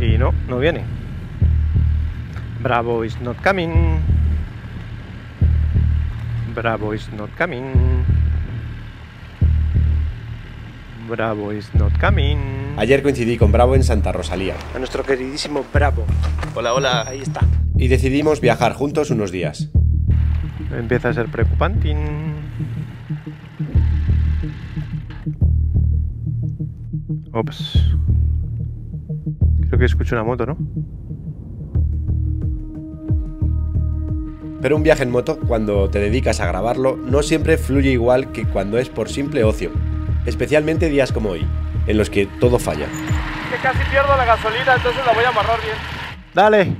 Y no, no viene. Bravo is not coming. Bravo is not coming. Bravo is not coming. Ayer coincidí con Bravo en Santa Rosalía. A nuestro queridísimo Bravo. Hola, hola. Ahí está. Y decidimos viajar juntos unos días. Empieza a ser preocupante. Ops. Creo que escucho una moto, ¿no? Pero un viaje en moto, cuando te dedicas a grabarlo, no siempre fluye igual que cuando es por simple ocio. Especialmente días como hoy, en los que todo falla. Que casi pierdo la gasolina, entonces la voy a amarrar bien. Dale.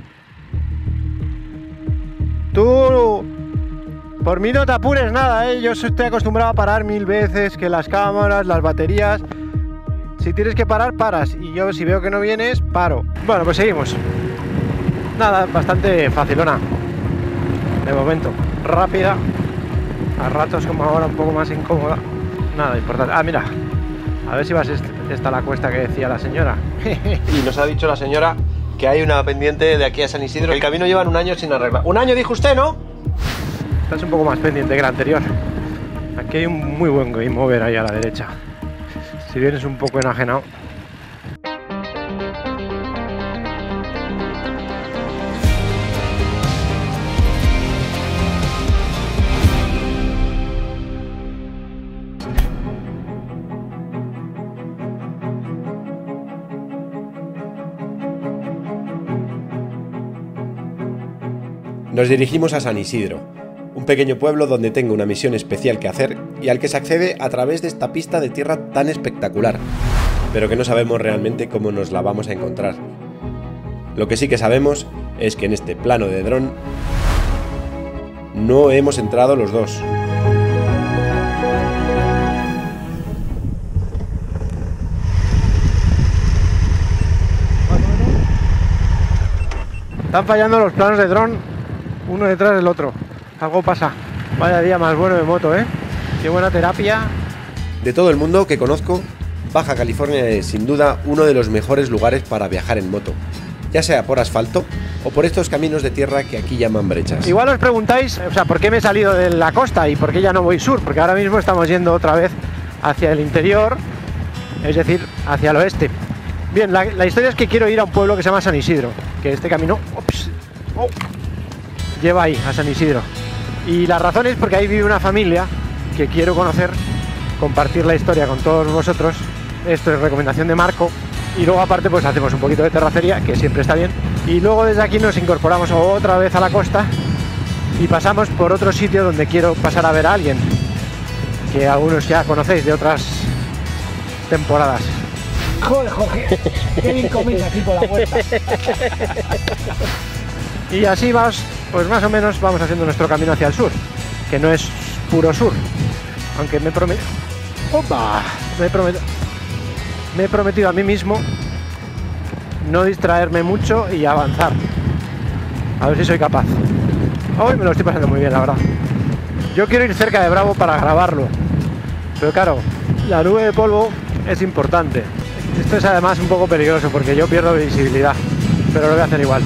Tú... Por mí no te apures nada, ¿eh? Yo estoy acostumbrado a parar 1000 veces, que las cámaras, las baterías... Si tienes que parar, paras. Y yo, si veo que no vienes, paro. Bueno, pues seguimos. Nada, bastante facilona. De momento, rápida. A ratos, como ahora, un poco más incómoda. Nada importante. Ah, mira. A ver si vas esta la cuesta que decía la señora. Y nos ha dicho la señora que hay una pendiente de aquí a San Isidro. El camino llevan un año sin arreglar. ¡Un año, dijo usted, no! Esta es un poco más pendiente que la anterior. Aquí hay un muy buen game over ahí a la derecha. Si vienes un poco enajenado. Nos dirigimos a San Isidro, un pequeño pueblo donde tengo una misión especial que hacer y al que se accede a través de esta pista de tierra tan espectacular, pero que no sabemos realmente cómo nos la vamos a encontrar. Lo que sí que sabemos es que en este plano de dron no hemos entrado los dos. Están fallando los planos de dron uno detrás del otro. Algo pasa. Vaya día más bueno de moto, ¿eh? Qué buena terapia. De todo el mundo que conozco, Baja California es sin duda uno de los mejores lugares para viajar en moto, ya sea por asfalto o por estos caminos de tierra que aquí llaman brechas. Igual os preguntáis, o sea, ¿por qué me he salido de la costa y por qué ya no voy sur? Porque ahora mismo estamos yendo otra vez hacia el interior, es decir, hacia el oeste. Bien, la historia es que quiero ir a un pueblo que se llama San Isidro, que este camino lleva ahí, a San Isidro. Y la razón es porque ahí vive una familia que quiero conocer, compartir la historia con todos vosotros. Esto es recomendación de Marco. Y luego aparte pues hacemos un poquito de terracería, que siempre está bien. Y luego desde aquí nos incorporamos otra vez a la costa y pasamos por otro sitio donde quiero pasar a ver a alguien, que algunos ya conocéis de otras temporadas. Joder, Jorge, qué bien coméis aquí por la puerta. Y así pues más o menos vamos haciendo nuestro camino hacia el sur, que no es puro sur, aunque me he prometido a mí mismo no distraerme mucho y avanzar. A ver si soy capaz. Hoy me lo estoy pasando muy bien, la verdad. Yo quiero ir cerca de Bravo para grabarlo, pero claro, la nube de polvo es importante. Esto es además un poco peligroso porque yo pierdo visibilidad, pero lo voy a hacer igual.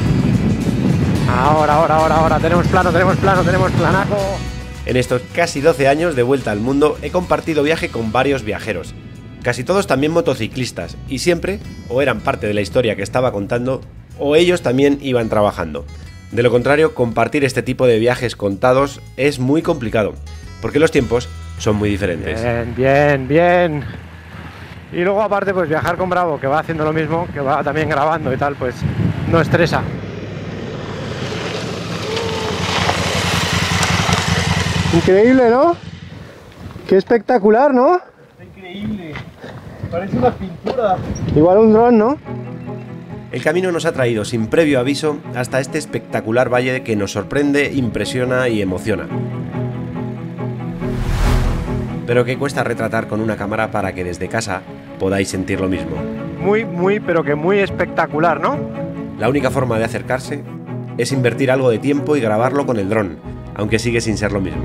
Ahora, tenemos planaco. En estos casi 12 años de vuelta al mundo he compartido viaje con varios viajeros, casi todos también motociclistas, y siempre o eran parte de la historia que estaba contando o ellos también iban trabajando. De lo contrario, compartir este tipo de viajes contados es muy complicado, porque los tiempos son muy diferentes. Bien. Y luego aparte pues viajar con Bravo, que va haciendo lo mismo, que va también grabando y tal, pues no estresa. Increíble, ¿no? Qué espectacular, ¿no? Increíble. Parece una pintura. Igual un dron, ¿no? El camino nos ha traído sin previo aviso hasta este espectacular valle que nos sorprende, impresiona y emociona. Pero que cuesta retratar con una cámara para que desde casa podáis sentir lo mismo. Pero que muy espectacular, ¿no? La única forma de acercarse es invertir algo de tiempo y grabarlo con el dron, aunque sigue sin ser lo mismo.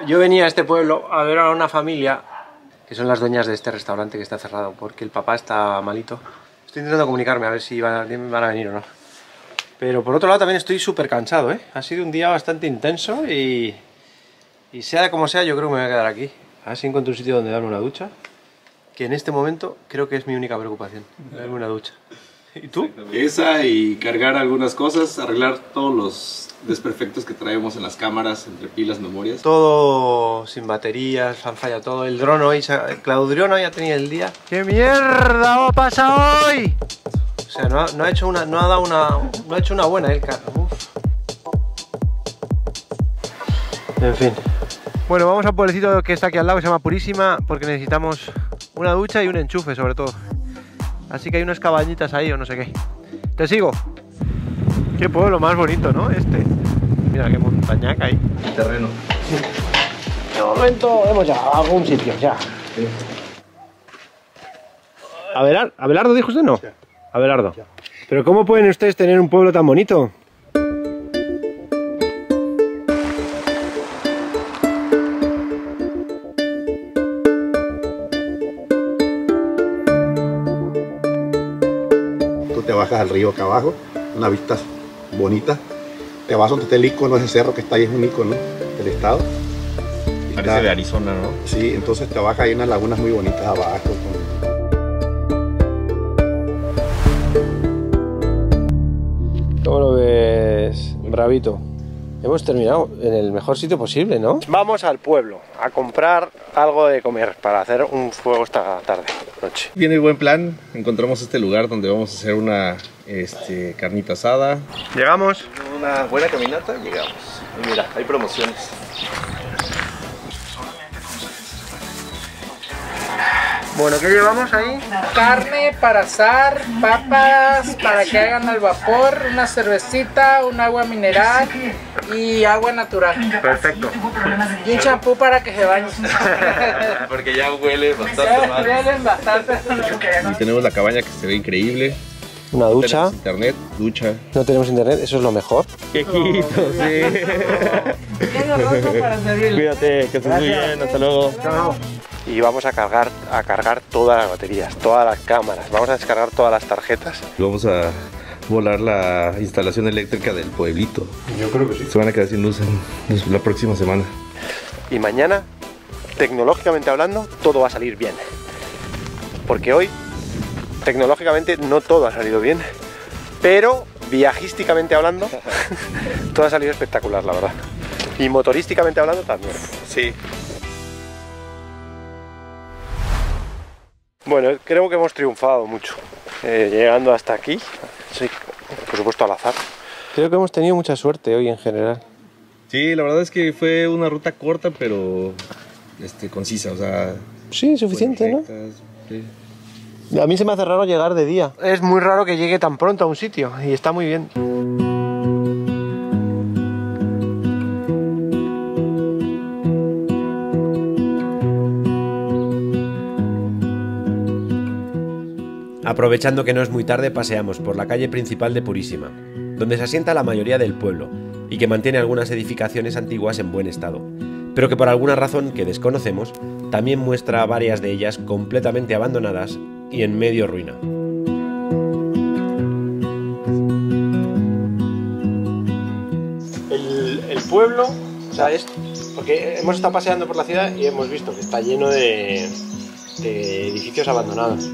Yo venía a este pueblo a ver a una familia que son las dueñas de este restaurante que está cerrado porque el papá está malito. Estoy intentando comunicarme a ver si van a venir o no. Pero por otro lado también estoy súper cansado, ¿eh? Ha sido un día bastante intenso y sea como sea, yo creo que me voy a quedar aquí. A ver si encuentro un sitio donde darme una ducha, que en este momento creo que es mi única preocupación, darme una ducha. ¿Y tú? Esa y cargar algunas cosas, arreglar todos los desperfectos que traemos en las cámaras, entre pilas, memorias. Todo sin baterías, han fallado todo. El dron hoy, Claudrión hoy ha tenido el día. ¡Qué mierda ha pasado hoy! O sea, no ha hecho una buena el carro. Uf. En fin. Bueno, vamos al pueblecito que está aquí al lado, que se llama Purísima, porque necesitamos una ducha y un enchufe, sobre todo. Así que hay unas cabañitas ahí o no sé qué. Te sigo. Qué pueblo más bonito, ¿no? Este. Mira qué montañaca ahí. El terreno. De momento hemos llegado a algún sitio, ya. Sí. ¿Abelardo dijo usted? No. Abelardo. Pero ¿cómo pueden ustedes tener un pueblo tan bonito? Tú te bajas al río acá abajo, unas vistas bonitas. Te vas donde está el icono, ese cerro que está ahí es un icono del estado. Parece de Arizona, ¿no? Sí, entonces te bajas, hay unas lagunas muy bonitas abajo. ¿Cómo lo ves, Bravito? Hemos terminado en el mejor sitio posible, ¿no? Vamos al pueblo a comprar algo de comer para hacer un fuego esta tarde, noche. Viene buen plan, encontramos este lugar donde vamos a hacer una carnita asada. Llegamos. Una buena caminata, llegamos. Y mira, hay promociones. Bueno, ¿qué llevamos ahí? Carne para asar, papas para que hagan al vapor, una cervecita, un agua mineral y agua natural. Perfecto. Y un champú para que se bañen. Porque ya huele bastante mal. Huelen bastante. Y tenemos la cabaña que se ve increíble. Una ducha. Tenemos internet, ducha. No tenemos internet, eso es lo mejor. Quejito, sí. Tiene rojo para servirle. Cuídate, que estés muy bien, hasta luego. Y vamos a cargar todas las baterías, todas las cámaras, vamos a descargar todas las tarjetas. Vamos a volar la instalación eléctrica del pueblito. Yo creo que sí. Se van a quedar sin luz en la próxima semana. Y mañana, tecnológicamente hablando, todo va a salir bien. Porque hoy, tecnológicamente, no todo ha salido bien. Pero, viajísticamente hablando, todo ha salido espectacular, la verdad. Y motorísticamente hablando también. Sí. Bueno, creo que hemos triunfado mucho, llegando hasta aquí, sí, por supuesto al azar. Creo que hemos tenido mucha suerte hoy en general. Sí, la verdad es que fue una ruta corta, pero concisa, o sea... Sí, suficiente, ¿no? Sí. A mí se me hace raro llegar de día. Es muy raro que llegue tan pronto a un sitio y está muy bien. Aprovechando que no es muy tarde, paseamos por la calle principal de Purísima, donde se asienta la mayoría del pueblo y que mantiene algunas edificaciones antiguas en buen estado, pero que por alguna razón que desconocemos, también muestra varias de ellas completamente abandonadas y en medio ruina. El pueblo, o sea, porque hemos estado paseando por la ciudad y hemos visto que está lleno de edificios abandonados.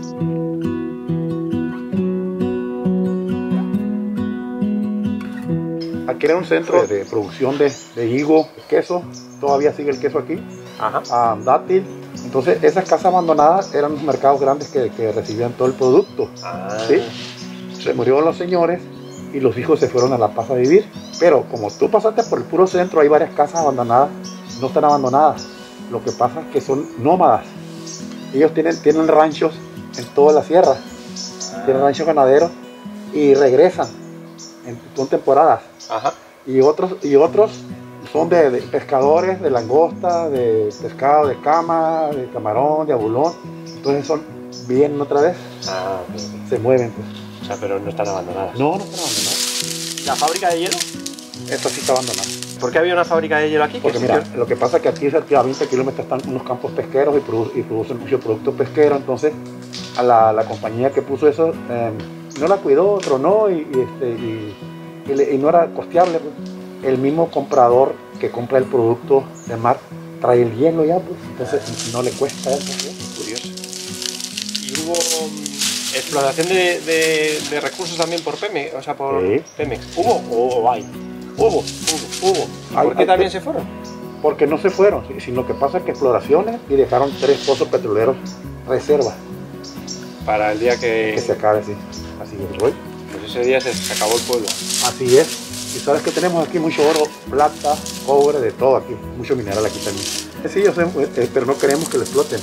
Aquí era un centro de producción de higo, de queso, todavía sigue el queso aquí, dátil. Entonces esas casas abandonadas eran los mercados grandes que recibían todo el producto. ¿Sí? Se murieron los señores y los hijos se fueron a La Paz a vivir. Pero como tú pasaste por el puro centro, hay varias casas abandonadas, no están abandonadas. Lo que pasa es que son nómadas. Ellos tienen ranchos en toda la sierra, tienen ranchos ganaderos y regresan, son temporadas. Y otros son de pescadores, de langosta, de pescado, de cama, de camarón, de abulón. Entonces vienen otra vez, se mueven pues. O sea, pero no están abandonadas. No están abandonadas. ¿La fábrica de hielo? Esto sí está abandonado. ¿Por qué había una fábrica de hielo aquí? Porque mira, lo que pasa es que aquí cerca a 20 kilómetros están unos campos pesqueros y producen mucho producto pesquero. Entonces, a la compañía que puso eso no la cuidó, tronó y no era costeable. Pues. El mismo comprador que compra el producto de mar trae el hielo ya, pues, entonces no le cuesta eso. ¿Sí? Curioso. ¿Y hubo explotación de recursos también por Pemex? O sea, por Sí. Pemex. ¿Hubo o hay? Hubo. ¿Por qué también se fueron? Porque no se fueron, sino que pasa que exploraciones y dejaron 3 pozos petroleros reservas. Para el día que Que se acabe, sí. Así es, hoy. Pues ese día se acabó el pueblo. Así es. Y sabes que tenemos aquí mucho oro, plata, cobre, de todo aquí. Mucho mineral aquí también. Sí, yo sé, pero no queremos que lo exploten.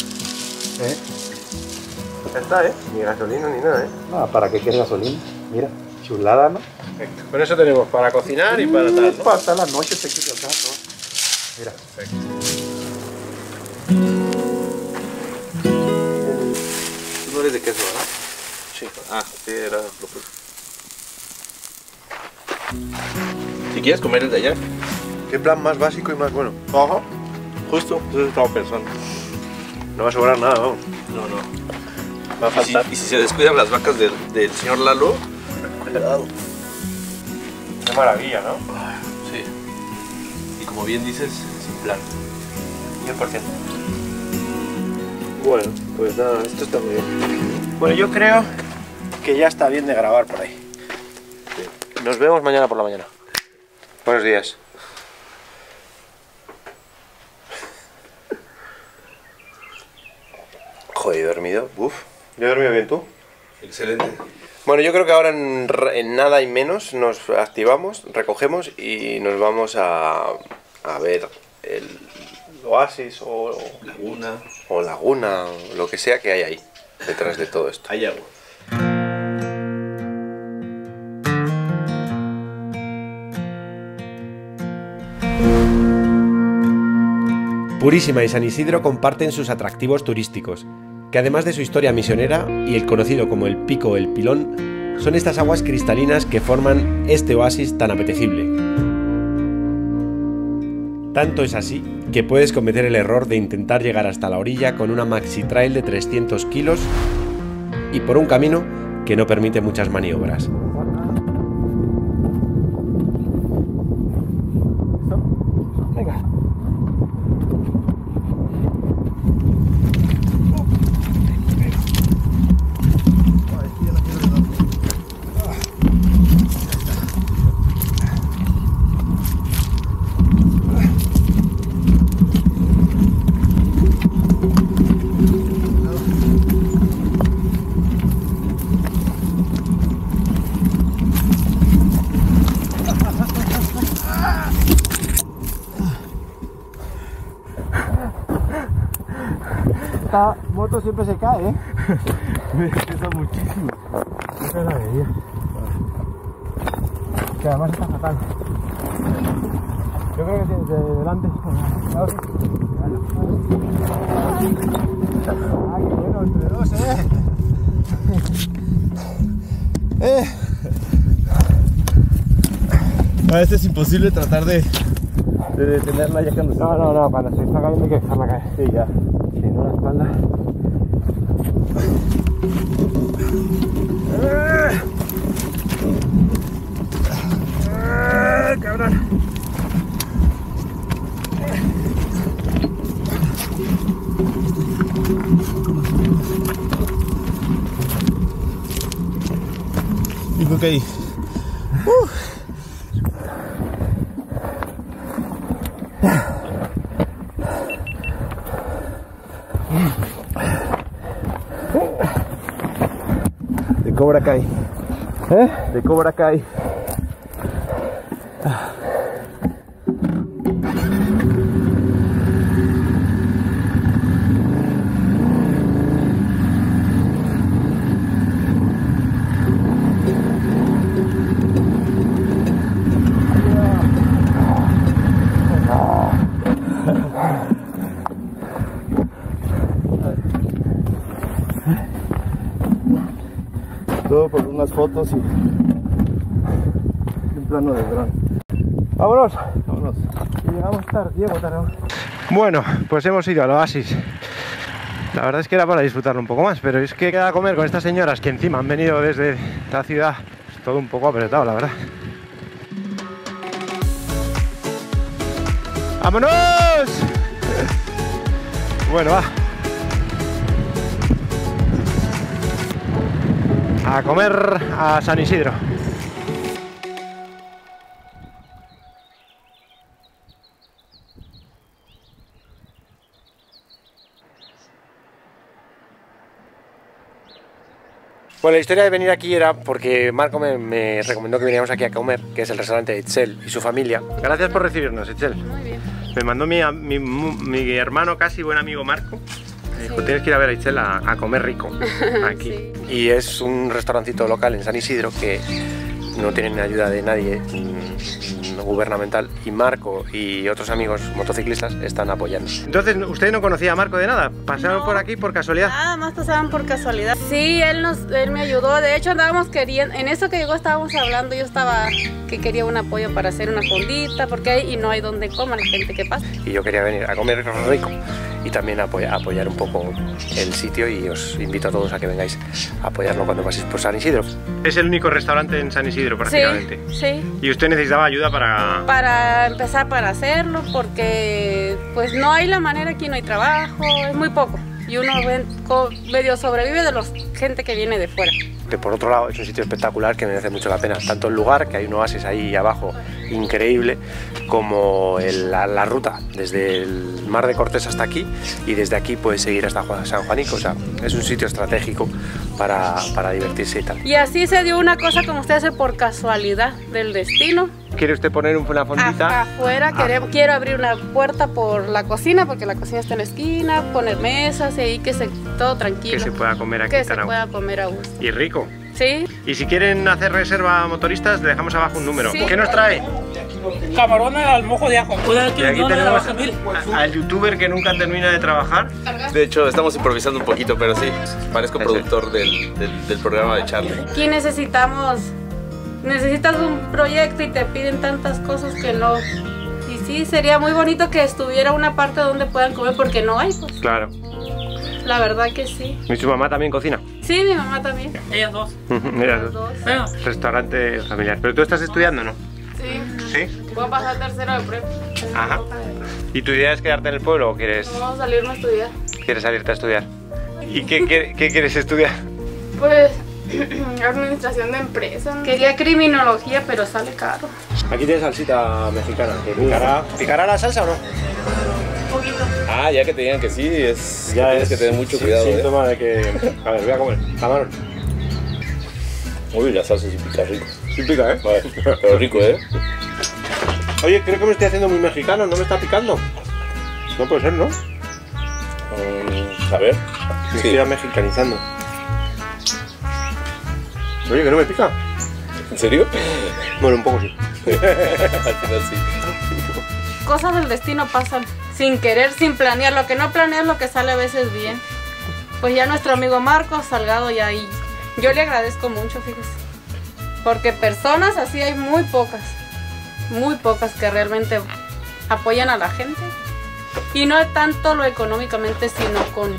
Ya está, Ni gasolina ni nada, No, ¿para qué quieres gasolina? Mira, chulada, ¿no? Perfecto. Con eso tenemos para cocinar y para tal, ¿no? Para estar la noche se quita acá todo. Mira. Perfecto. Tú no eres de queso, ¿verdad? Sí. Ah, sí, era lo propio. Si quieres comer el de allá. ¿Qué plan más básico y más bueno? Ajá. Justo, eso estaba pensando. No va a sobrar nada, vamos. No. Va a faltar. Y si se descuidan las vacas del señor Lalo, cuidado. Qué maravilla, ¿no? Sí. Y como bien dices, sin plan. 100%. Bueno, pues nada, esto está muy bien. Bueno, yo creo que ya está bien de grabar por ahí. Nos vemos mañana por la mañana. Buenos días. Joder, he dormido. Uf. ¿Yo he dormido bien tú? Excelente. Bueno, yo creo que ahora en nada y menos nos activamos, recogemos y nos vamos a ver el oasis o laguna, o lo que sea que hay ahí, detrás de todo esto. Hay agua. Purísima y San Isidro comparten sus atractivos turísticos, que además de su historia misionera y el conocido como el Pico o el Pilón, son estas aguas cristalinas que forman este oasis tan apetecible. Tanto es así que puedes cometer el error de intentar llegar hasta la orilla con una maxi trail de 300 kilos y por un camino que no permite muchas maniobras. Venga. Esta moto siempre se cae, ¿eh? Me pesa muchísimo. Esa es la medida. Que además está fatal. Yo creo que desde delante. Ah, qué bueno, entre dos, A veces es imposible tratar de detenerla ya cuando se No, cuando se está cayendo hay que dejarla caer. Sí, ya. Si no, la espalda. Cabrón. Y creo que ahí. De Cobra Kai. De Cobra Kai. Todo por unas fotos y un plano de dron. ¡Vámonos! menos. Y llegamos tarde, llego tarde. Bueno, pues hemos ido al oasis. La verdad es que era para disfrutarlo un poco más, pero es que queda a comer con estas señoras que encima han venido desde la ciudad. Es todo un poco apretado, la verdad. ¡Vámonos! Bueno, va. A comer a San Isidro. Bueno, la historia de venir aquí era porque Marco me recomendó que viniéramos aquí a comer, que es el restaurante de Itzel y su familia. Gracias por recibirnos, Itzel. Muy bien. Me mandó mi hermano, casi buen amigo Marco. Me dijo, tienes que ir a ver a Itzel a comer rico aquí. Sí. Y es un restaurancito local en San Isidro que no tienen ayuda de nadie gubernamental, y Marco y otros amigos motociclistas están apoyando. Entonces, ¿usted no conocía a Marco de nada? ¿Pasaron por aquí por casualidad? Nada más pasaban por casualidad. Sí, él me ayudó. De hecho, andábamos queriendo, en eso que llegó estábamos hablando, yo estaba que quería un apoyo para hacer una fondita, porque hay y no hay donde coma la gente que pasa. Y yo quería venir a comer rico y también apoyar un poco el sitio, y os invito a todos a que vengáis a apoyarlo cuando paséis por San Isidro. Es el único restaurante en San Isidro prácticamente. Sí, sí. ¿Y usted necesitaba ayuda para empezar para hacerlo? Porque pues no hay la manera, aquí no hay trabajo, es muy poco. Y uno medio sobrevive de la gente que viene de fuera. Por otro lado, es un sitio espectacular que merece mucho la pena, tanto el lugar, que hay un oasis ahí abajo increíble, como la ruta desde el Mar de Cortés hasta aquí, y desde aquí puedes seguir hasta San Juanico. O sea, es un sitio estratégico para divertirse y tal. Y así se dio una cosa, como usted hace, por casualidad del destino. ¿Quiere usted poner una fondita? Afuera, quiero abrir una puerta por la cocina, porque la cocina está en la esquina, poner mesas y ahí todo tranquilo. Que se pueda comer aquí. Que se pueda comer a gusto. Y rico. Sí. Y si quieren hacer reserva a motoristas, le dejamos abajo un número. Sí. ¿Qué nos trae? Camarones al mojo de ajo. Y aquí tenemos al youtuber que nunca termina de trabajar. De hecho, estamos improvisando un poquito, pero sí, parezco productor del programa de Charlie. Aquí necesitas un proyecto y te piden tantas cosas que no. Y sí, sería muy bonito que estuviera una parte donde puedan comer, porque no hay, pues. Claro. La verdad que sí. ¿Y su mamá también cocina? Sí, mi mamá también. Ellas dos. Ellas dos. Bueno. Restaurante familiar. ¿Pero tú estás estudiando, no? Sí. ¿Sí? Voy a pasar tercero de prepa. Ajá. ¿Y tu idea es quedarte en el pueblo o quieres...? Vamos a salirnos a estudiar. ¿Quieres salirte a estudiar? ¿Y qué quieres estudiar? Pues... administración de empresas. Quería criminología, pero sale caro. Aquí tienes salsita mexicana. ¿Picará la salsa o no? Un poquito. Ah, ya que te digan que sí, tienes que tener mucho cuidado. Síntoma de que... A ver, voy a comer. Camarón. Uy, la salsa sí pica rico. Sí pica, ¿eh? Vale, pero rico, ¿eh? Oye, creo que me estoy haciendo muy mexicano, ¿no me está picando? No puede ser, ¿no? A ver. Me estoy mexicanizando. Oye, que no me pica. ¿En serio? Bueno, un poco sí. Al final sí. Cosas del destino pasan sin querer, sin planear. Lo que no planeas, lo que sale a veces bien. Pues ya nuestro amigo Marcos Salgado ya ahí. Yo le agradezco mucho, fíjese. Porque personas así hay muy pocas que realmente apoyan a la gente. Y no tanto lo económicamente, sino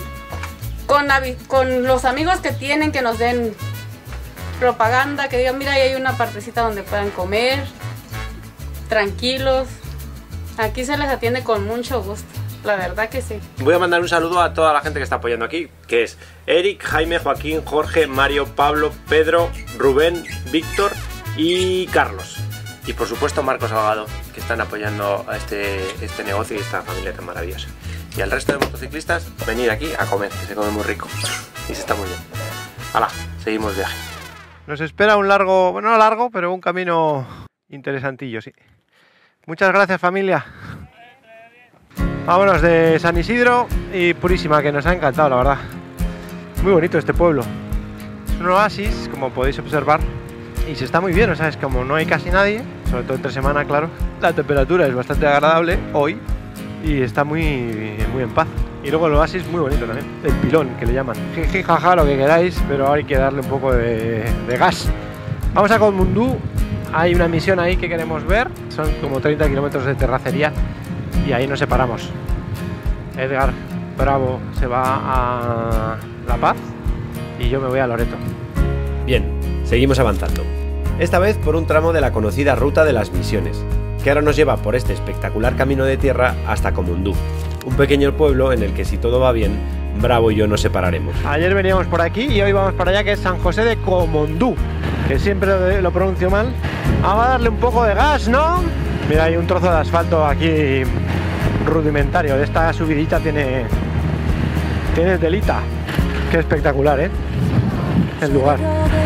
con los amigos que tienen, que nos den propaganda, que digan, mira, ahí hay una partecita donde puedan comer tranquilos. Aquí se les atiende con mucho gusto, la verdad que sí. Voy a mandar un saludo a toda la gente que está apoyando aquí, que es Eric, Jaime, Joaquín, Jorge, Mario, Pablo, Pedro, Rubén, Víctor y Carlos. Y por supuesto Marcos Salgado, que están apoyando a este negocio y esta familia tan maravillosa. Y al resto de motociclistas, venir aquí a comer, que se come muy rico y se está muy bien. ¡Hala! Seguimos viaje. Nos espera un largo, bueno, no largo, pero un camino interesantillo, sí. Muchas gracias, familia. Vámonos de San Isidro y Purísima, que nos ha encantado, la verdad. Muy bonito este pueblo. Es un oasis, como podéis observar, y se está muy bien, o sea, es como no hay casi nadie, sobre todo entre semana, claro. La temperatura es bastante agradable hoy y está muy en paz. Y luego el oasis muy bonito también, el pilón que le llaman. Jiji, jaja, lo que queráis, pero hay que darle un poco de gas. Vamos a Katmandú hay una misión ahí que queremos ver. Son como 30 kilómetros de terracería y ahí nos separamos. Edgar Bravo se va a La Paz y yo me voy a Loreto. Bien, seguimos avanzando. Esta vez por un tramo de la conocida Ruta de las Misiones, que ahora nos lleva por este espectacular camino de tierra hasta Comondú, un pequeño pueblo en el que, si todo va bien, Bravo y yo nos separaremos. Ayer veníamos por aquí y hoy vamos para allá, que es San José de Comondú, que siempre lo pronuncio mal. Vamos a darle un poco de gas, ¿no? Mira, hay un trozo de asfalto aquí rudimentario. Esta subidita tiene telita. Qué espectacular, ¿eh? El lugar.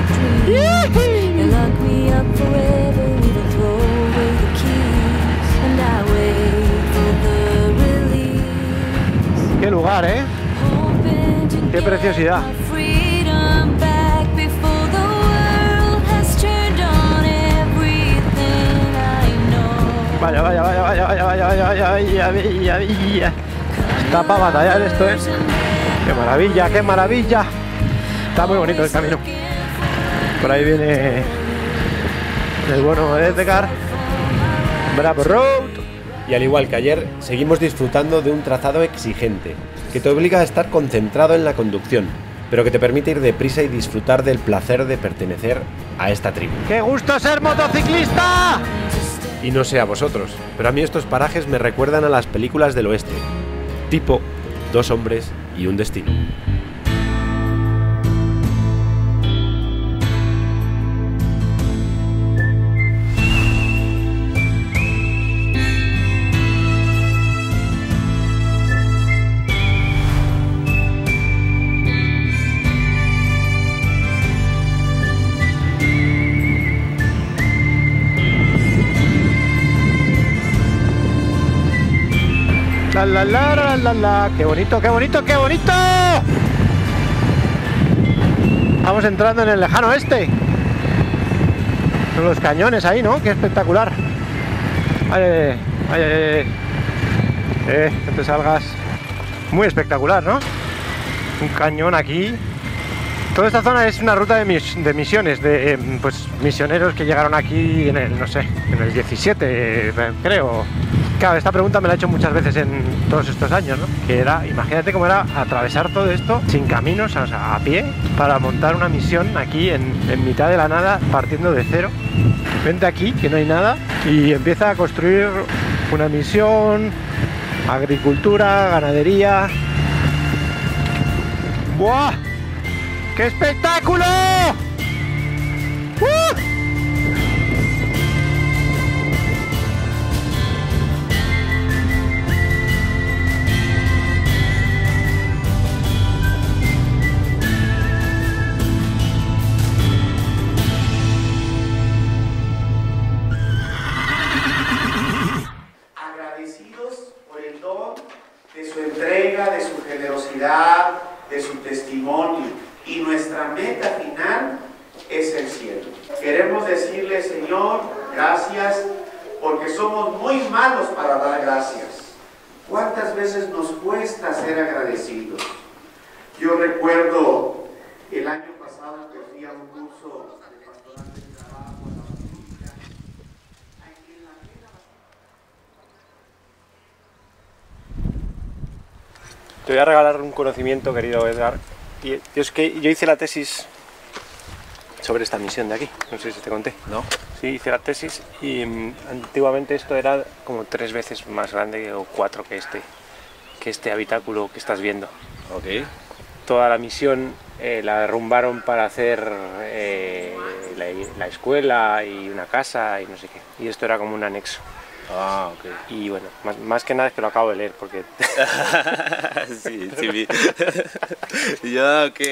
Qué lugar, ¿eh? Qué preciosidad. Vaya. Está para batallar esto, ¿eh? Qué maravilla, qué maravilla. Está muy bonito el camino. Por ahí viene el bueno de Edgar. Bravo Road. Y al igual que ayer, seguimos disfrutando de un trazado exigente, que te obliga a estar concentrado en la conducción, pero que te permite ir deprisa y disfrutar del placer de pertenecer a esta tribu. ¡Qué gusto ser motociclista! Y no sé a vosotros, pero a mí estos parajes me recuerdan a las películas del oeste, tipo Dos hombres y un destino. ¡Qué bonito, qué bonito, qué bonito! Estamos entrando en el lejano oeste. Son los cañones ahí, ¿no? ¡Qué espectacular! No te salgas. Muy espectacular, ¿no? Un cañón aquí. Toda esta zona es una ruta de misiones, de pues misioneros que llegaron aquí en el, no sé, en el 17, creo. Claro, esta pregunta me la he hecho muchas veces en todos estos años, ¿no? Que era, imagínate cómo era atravesar todo esto sin caminos, o sea, a pie, para montar una misión aquí en mitad de la nada, partiendo de cero. Vente aquí, que no hay nada, y empieza a construir una misión, agricultura, ganadería. ¡Buah! ¡Qué espectáculo! Agradecidos por el don de su entrega, de su generosidad, de su testimonio. Y nuestra meta final es el cielo. Queremos decirle, Señor, gracias, porque somos muy malos para dar gracias. ¿Cuántas veces nos cuesta ser agradecidos? Yo recuerdo el año pasado que fui a un curso de pastoral del trabajo a la Basílica, aquí en la Vega. Te voy a regalar un conocimiento, querido Edgar. Y es que yo hice la tesis sobre esta misión de aquí, no sé si te conté. ¿No? Sí, hice la tesis y antiguamente esto era como 3 veces más grande o 4 que este habitáculo que estás viendo. Ok. Toda la misión la derrumbaron para hacer la escuela y una casa y no sé qué. Y esto era como un anexo. Ah, ok. Y bueno, más que nada es que lo acabo de leer porque... Sí. Ya, ok.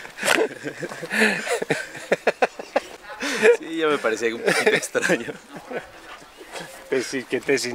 Sí, ya me parecía un poquito extraño. Tesis, que tesis.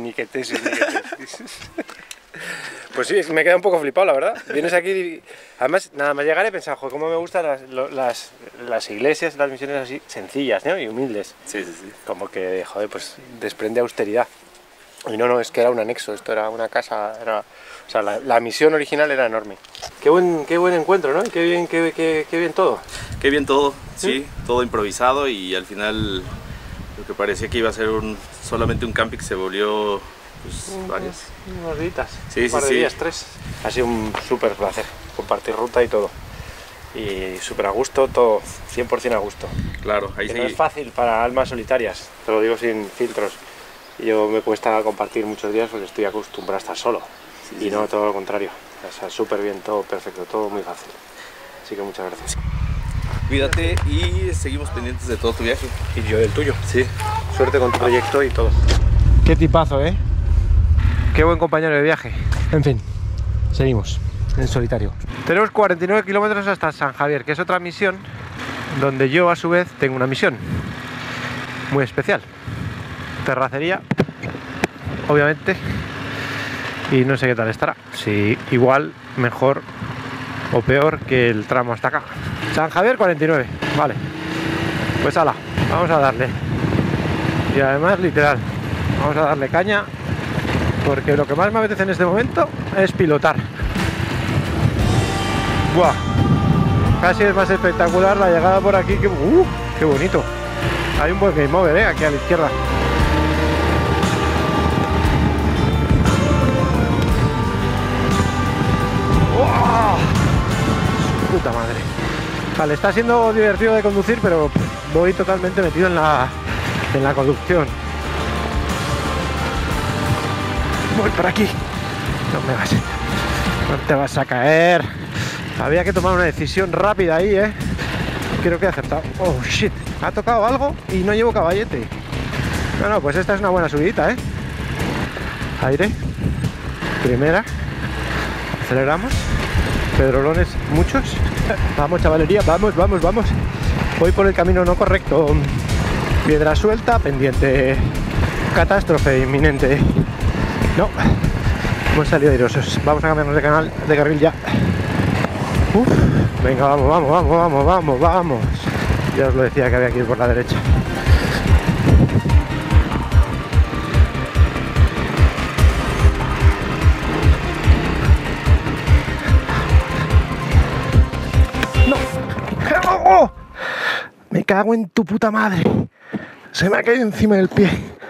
Pues sí, me queda un poco flipado, la verdad. Vienes aquí y... Además, nada más llegar he pensado, joder, cómo me gustan las iglesias, las misiones así, sencillas, ¿no? Y humildes. Sí. Como que, joder, pues desprende austeridad. Y no, es que era un anexo, esto era una casa, o sea, la misión original era enorme. Qué buen encuentro, ¿no? Y qué bien todo. Qué bien todo, sí, todo improvisado y al final Lo que parecía que iba a ser solamente un camping se volvió pues, varios. Unos días. Sí, un par de sí. días, 3. Ha sido un súper placer compartir ruta y todo. Y súper a gusto, todo 100% a gusto. Claro, ahí que sí. no es fácil para almas solitarias, te lo digo sin filtros. Yo me cuesta compartir muchos días porque estoy acostumbrado a estar solo. Y no, todo lo contrario. O sea, súper bien, todo perfecto, todo muy fácil. Así que muchas gracias. Cuídate y seguimos pendientes de todo tu viaje. Y yo del tuyo. Sí. Suerte con tu proyecto y todo. Qué tipazo, ¿eh? Qué buen compañero de viaje. En fin, seguimos en solitario. Tenemos 49 kilómetros hasta San Javier, que es otra misión donde yo a su vez tengo una misión muy especial. Terracería, obviamente, y no sé qué tal estará. Si igual, mejor o peor que el tramo hasta acá. San Javier 49, vale. Pues ala, vamos a darle. Y además literal, vamos a darle caña, porque lo que más me apetece en este momento es pilotar. ¡Buah! Casi es más espectacular la llegada por aquí que... ¡Qué bonito! Hay un buen game over, aquí a la izquierda. ¡Wow! Puta madre. Vale, está siendo divertido de conducir, pero voy totalmente metido en la conducción. Voy por aquí. No te vas a caer. Había que tomar una decisión rápida ahí, ¿eh? Creo que he acertado. Oh, shit. Ha tocado algo y no llevo caballete. No, pues esta es una buena subidita, ¿eh? Aire. Primera. Aceleramos. Pedrolones muchos. Vamos, chavalería. Vamos. Voy por el camino no correcto. Piedra suelta, pendiente. Catástrofe inminente. No. Hemos salido airosos. Vamos a cambiarnos de carril ya. Venga, vamos. Ya os lo decía que había que ir por la derecha. ¡No! ¡Oh! Me cago en tu puta madre. Se me ha caído encima del pie.